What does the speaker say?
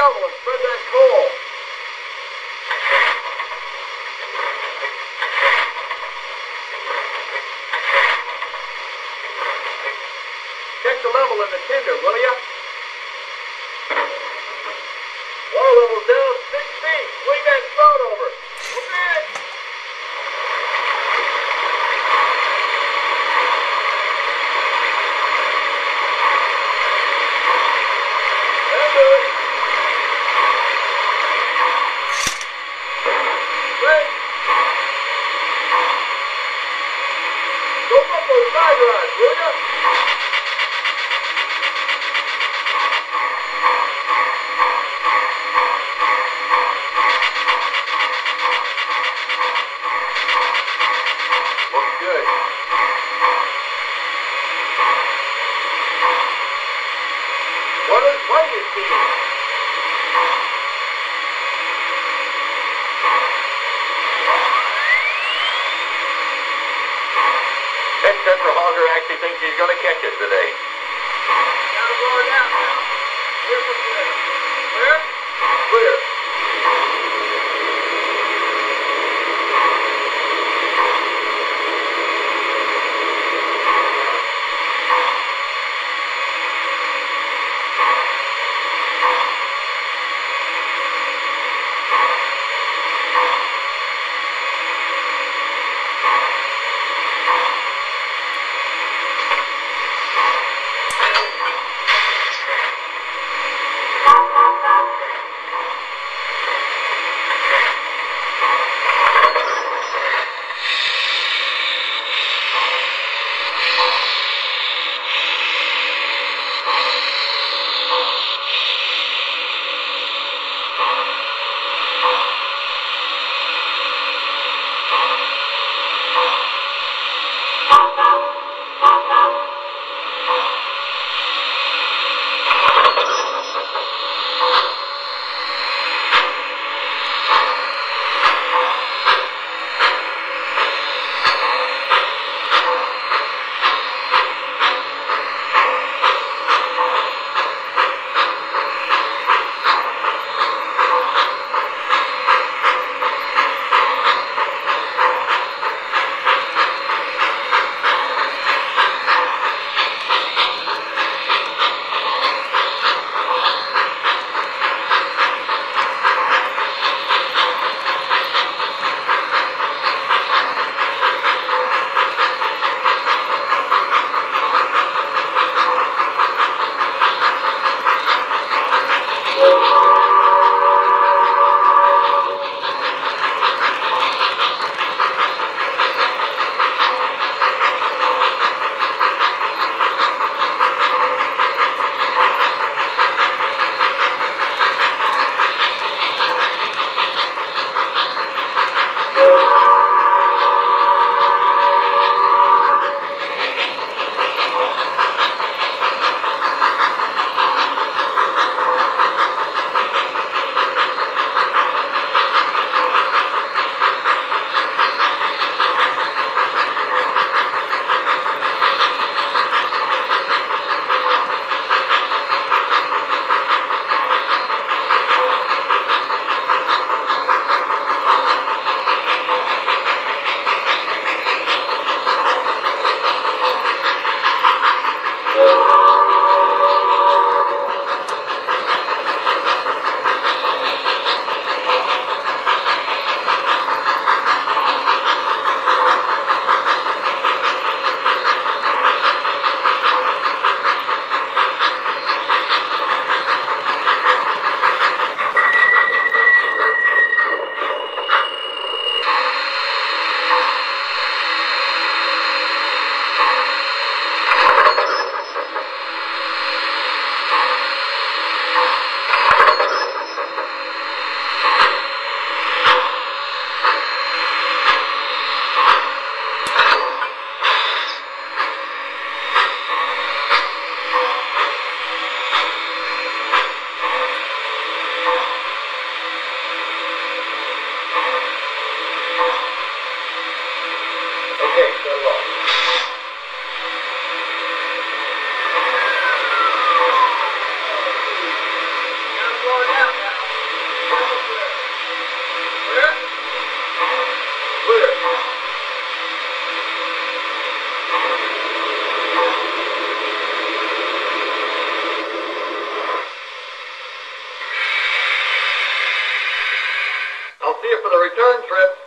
level and spread that coal. Check the level in the tinder, will ya? Water level's down 6 feet. Swing that spout over. Okay. That'll do it. Great. Go up those side rods, will ya? Looks good. What do you see? That central hogger actually thinks he's going to catch us today. Gotta blow it out now. Clear for clear. Clear? Clear. return trip.